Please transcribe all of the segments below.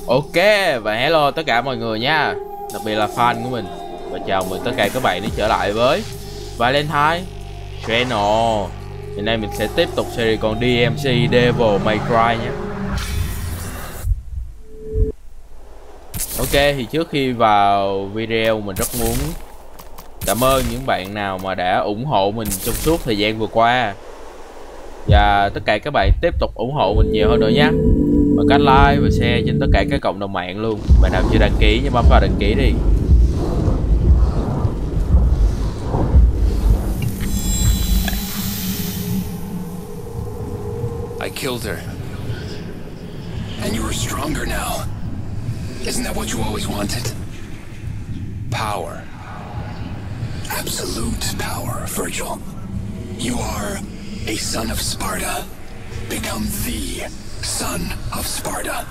Ok, và hello tất cả mọi người nha, đặc biệt là fan của mình. Và chào mừng tất cả các bạn đã trở lại với Valentine Channel. Hiện nay mình sẽ tiếp tục series con DMC Devil May Cry nhé. Ok, thì trước khi vào video mình rất muốn cảm ơn những bạn nào mà đã ủng hộ mình trong suốt thời gian vừa qua. Và tất cả các bạn tiếp tục ủng hộ mình nhiều hơn nữa nhé, bằng cách like và share trên tất cả các cộng đồng mạng luôn. Bạn nào chưa đăng ký nhớ bấm vào đăng ký đi. I killed her. And you are stronger now. Isn't that what you always wanted? Power. Absolute power, Virgil. You are a son of Sparta. Become the son of Sparta.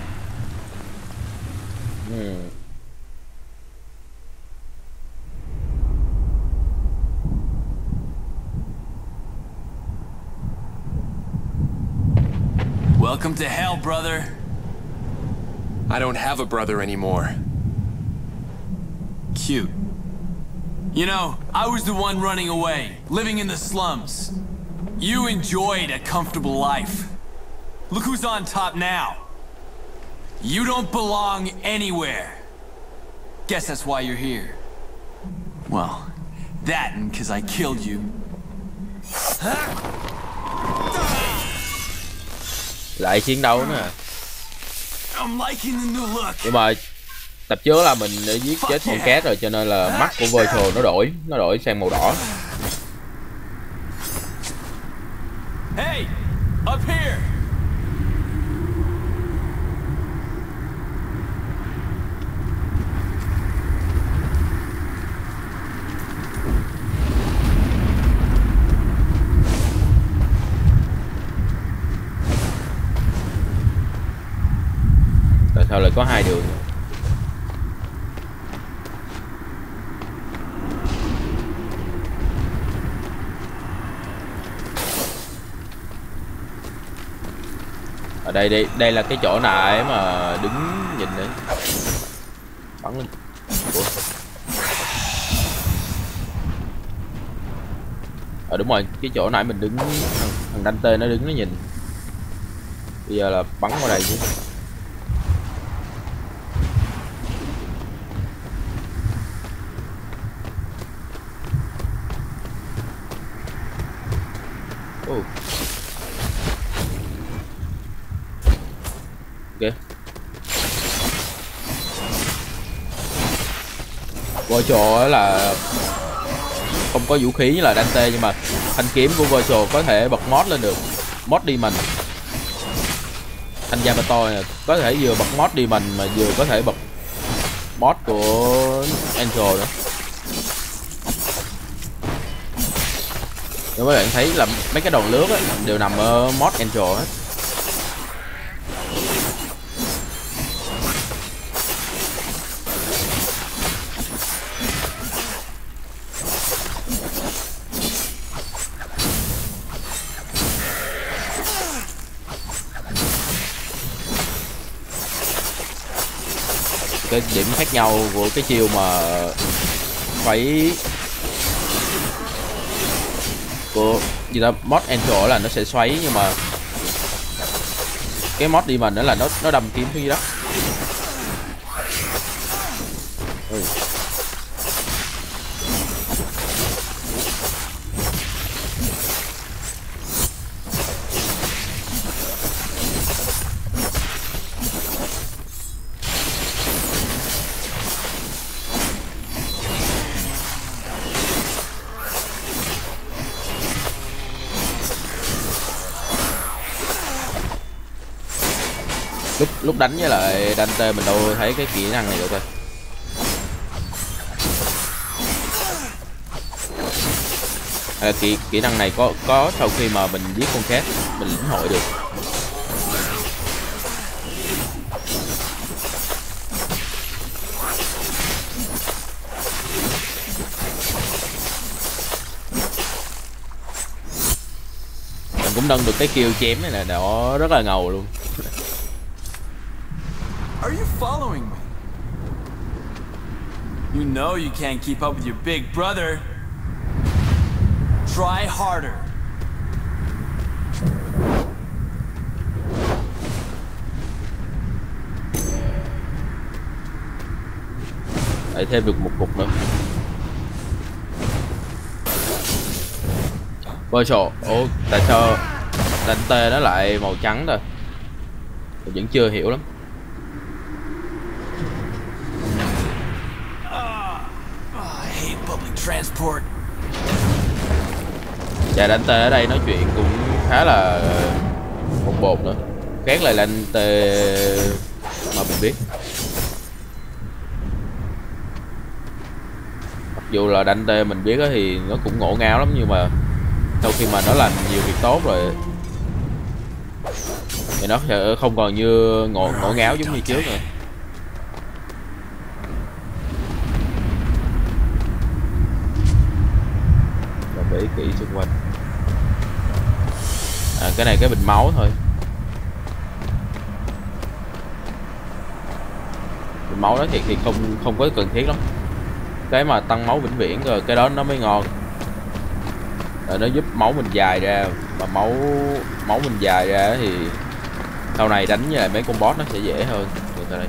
Welcome to hell, brother. I don't have a brother anymore. Cute. You know, I was the one running away, living in the slums. You enjoyed a comfortable life. Look who's on top now. You don't belong anywhere. Guess that's why you're here. Well, that and 'cause I killed you. Lại chiến đấu nữa. I'm liking the new look. Nhưng mà tập trước là mình đã giết chết con két rồi, cho nên là mắt của Virgil nó đổi sang màu đỏ. Hey, up here. Tại sao lại có hai đường? Ở đây là cái chỗ nãy mà đứng nhìn đấy. Bắn lên. Đúng rồi, cái chỗ nãy mình đứng, thằng Dante nó đứng nó nhìn. Bây giờ là bắn qua đây chứ. Ok. Virgil là không có vũ khí như là Dante, nhưng mà thanh kiếm của Virgil có thể bật mod lên được. Mod Demon. Thanh Yamato này có thể vừa bật mod Demon mà vừa có thể bật mod của Angel nữa. Nếu các bạn thấy là mấy cái đòn lướt á, đều nằm ở mod Angel hết. Cái điểm khác nhau của cái chiêu mà phải của gì đó mod Angel là nó sẽ xoáy, nhưng mà cái mod Demon nữa là nó đâm kiếm xuống dưới đất. Lúc đánh với lại Dante mình đâu thấy cái kỹ năng này được rồi. Hay là kỹ năng này có sau khi mà mình giết con khác mình lĩnh hội được. Mình cũng nâng được cái kill chém này nè, nó rất là ngầu luôn. Are you following me? You know you can't keep up with your big brother. Try harder. Lại thêm được một cục nữa. Virtual. Ủa tại sao Dante nó lại màu trắng rồi? Mình vẫn chưa hiểu lắm. I hate public transport. Và Dante ở đây nói chuyện cũng khá là bột bột nữa. Khác lại Dante mà mình biết. Mặc dù là Dante mình biết thì nó cũng ngổ ngáo lắm, nhưng mà sau khi mà nó làm nhiều việc tốt rồi thì nó sẽ không còn như ngổ ngáo giống như trước nữa. Và để ý kỹ xung quanh. Cái này cái bình máu thôi. Bình máu đó thì không có cần thiết lắm. Cái mà tăng máu vĩnh viễn rồi cái đó nó mới ngon. Rồi nó giúp máu mình dài ra, mà máu mình dài ra thì sau này đánh với lại mấy con boss nó sẽ dễ hơn. Từ đây.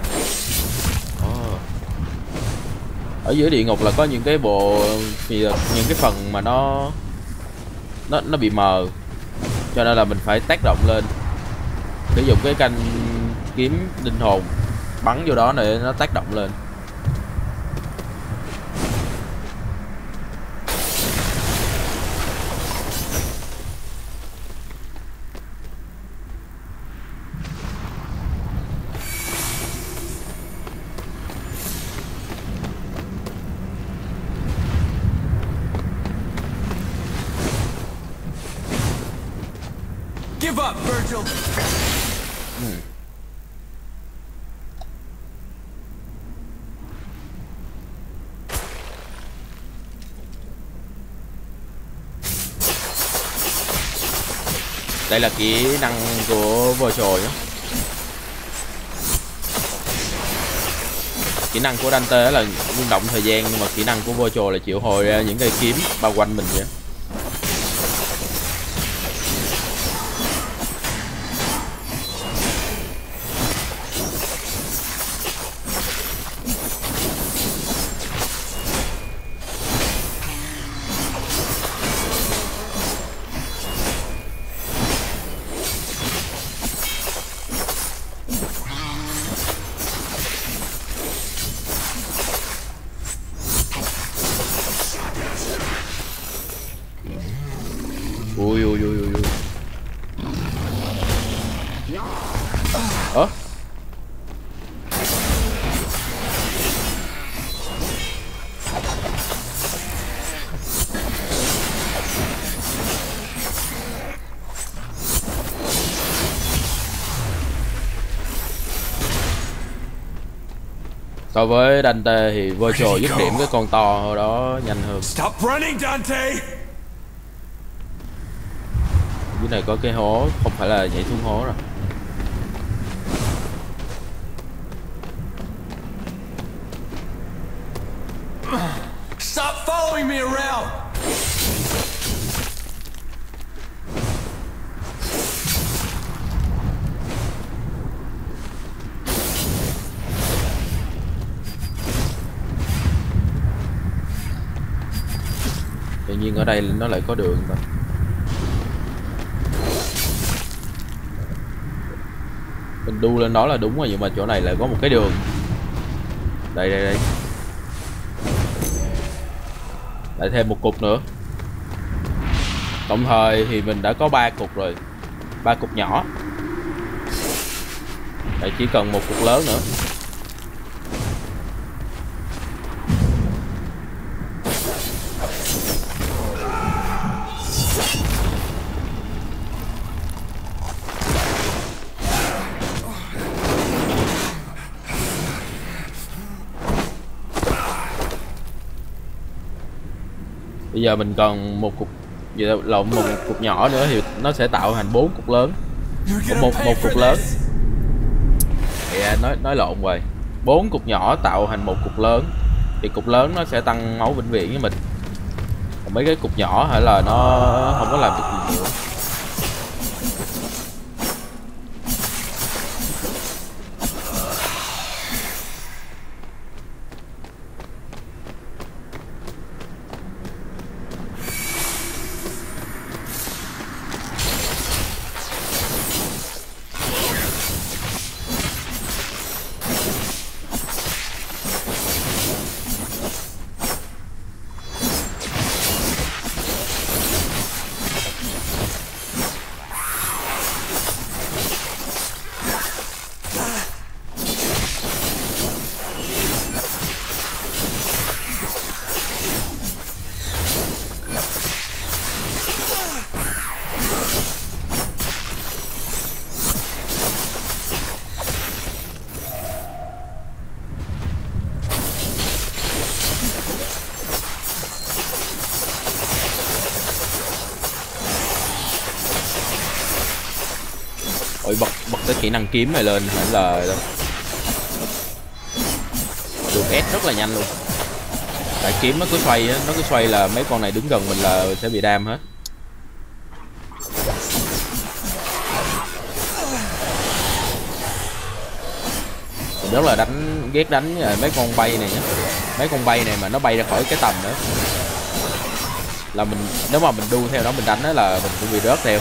Ở dưới địa ngục là có những cái những cái phần mà nó bị mờ, cho nên là mình phải tác động lên, sử dụng cái canh kiếm linh hồn bắn vô đó để nó tác động lên. Give up, Virgil. Đây là kỹ năng của Virgil nhé. Kỹ năng của Dante là rung động thời gian, nhưng mà kỹ năng của Virgil là triệu hồi ra những cây kiếm bao quanh mình vậy. Ui. Ơ? So với Dante thì Virgil dứt điểm cái con to đó nhanh hơn. Stop running, Dante. Dưới này có cái hố, không phải là nhảy xuống hố rồi. Stop following me around. Tự nhiên ở đây nó lại có đường mà. Mình đu lên đó là đúng rồi, nhưng mà chỗ này lại có một cái đường. Đây. Lại thêm một cục nữa. Tổng thời thì mình đã có 3 cục rồi. 3 cục nhỏ. Đây chỉ cần một cục lớn nữa. Bây giờ mình còn một cục một cục nhỏ nữa thì nó sẽ tạo thành 4 cục lớn. Một cục lớn. nói lộn rồi. 4 cục nhỏ tạo thành một cục lớn, thì cục lớn nó sẽ tăng máu vĩnh viễn với mình, còn mấy cái cục nhỏ hay là nó không có làm được gì nhiều. Ôi bật cái kỹ năng kiếm này lên hẳn là được ép rất là nhanh luôn. Tại kiếm nó cứ xoay á, nó cứ xoay là mấy con này đứng gần mình là sẽ bị đam hết. Mình rất là ghét đánh mấy con bay này nhá. Mấy con bay này mà nó bay ra khỏi cái tầm nữa là mình, nếu mà mình đu theo nó mình đánh đó là mình cũng bị rớt theo.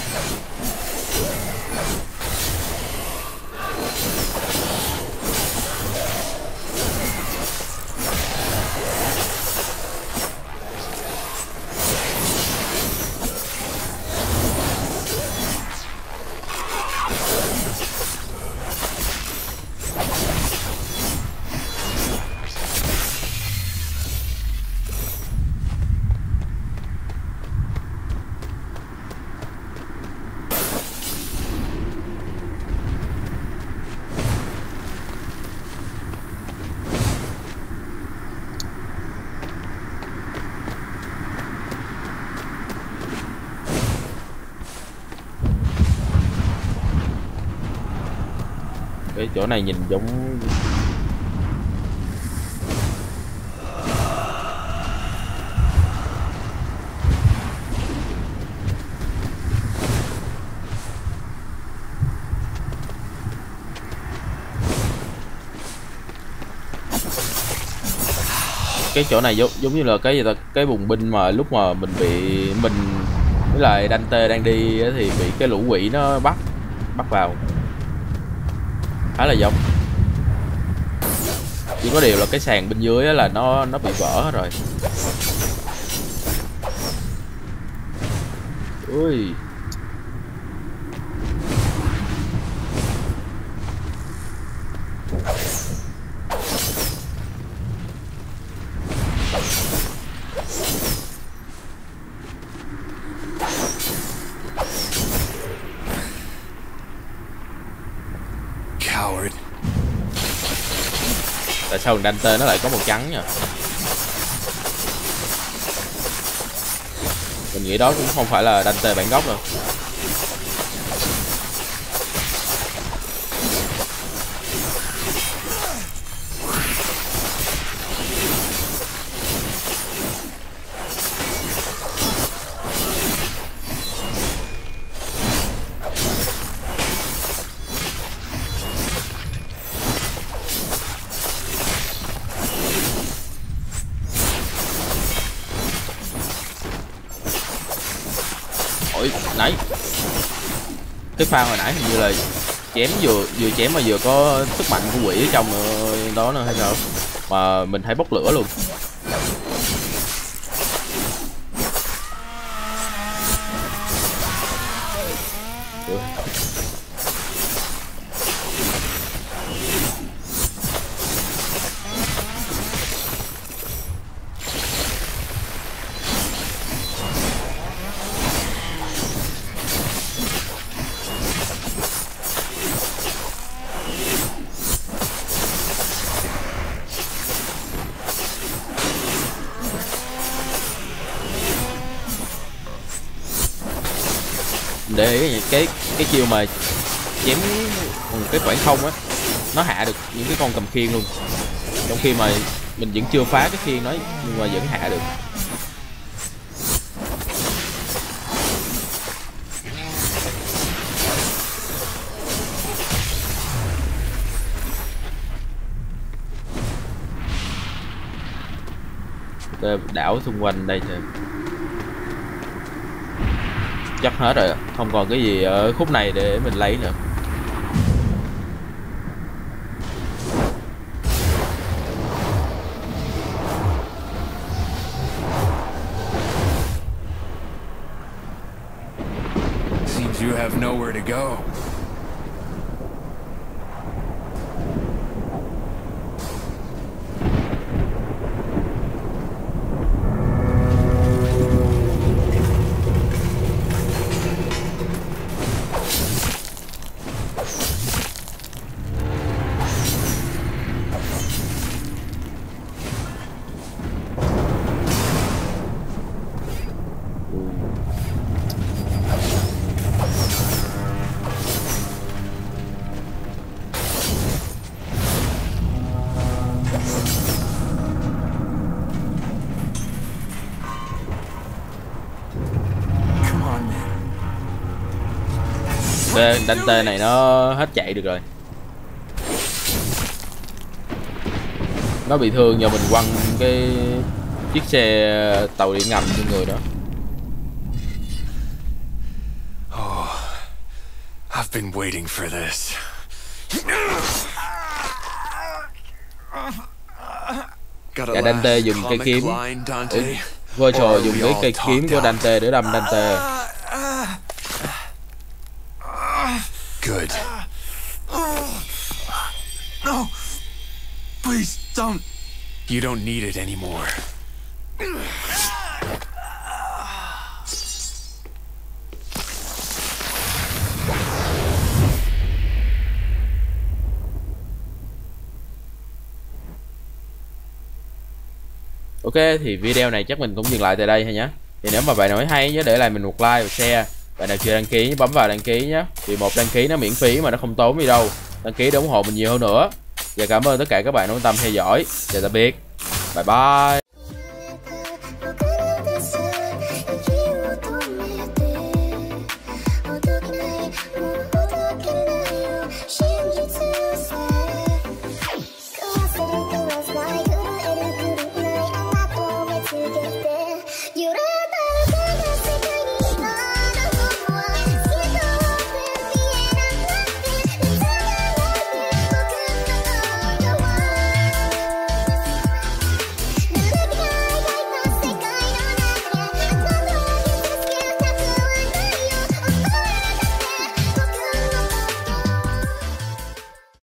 Cái chỗ này nhìn giống cái chỗ này giống như là cái gì ta, cái bùng binh mà lúc mà mình với lại Dante đang đi thì bị cái lũ quỷ nó bắt vào, khá là giống. Chỉ có điều là cái sàn bên dưới là nó bị vỡ hết rồi. Ui. Coward. Tại sao Dante nó lại có màu trắng nhỉ? Mình nghĩ đó cũng không phải là Dante bản gốc đâu. Ôi, nãy cái pha hồi nãy hình như là chém vừa chém mà vừa có sức mạnh của quỷ ở trong đó nữa hay sao mà mình thấy bốc lửa luôn. Để ý cái chiêu mà chém cái khoảng không á, nó hạ được những cái con cầm khiên luôn, trong khi mà mình vẫn chưa phá cái khiên nó nhưng mà vẫn hạ được. Đảo xung quanh đây thôi, chắc hết rồi, không còn cái gì ở khúc này để mình lấy nữa. Seems you have nowhere to go. Dante này nó hết chạy được rồi, nó bị thương do mình quăng cái chiếc xe tàu điện ngầm trên người đó. Oh, I've been waiting for this. Cả Dante dùng cây kiếm, Virgil dùng cái cây kiếm của Dante để đâm Dante. Good. No! Please don't! You don't need it anymore. Ok, thì video này chắc mình cũng dừng lại tại đây thôi nhé. Thì nếu mà bạn nào thấy hay nhớ để lại mình một like và share. Bạn nào chưa đăng ký bấm vào đăng ký nhé. Vì một đăng ký nó miễn phí mà nó không tốn gì đâu. Đăng ký để ủng hộ mình nhiều hơn nữa. Và cảm ơn tất cả các bạn đã quan tâm theo dõi. Chào tạm biệt. Bye bye.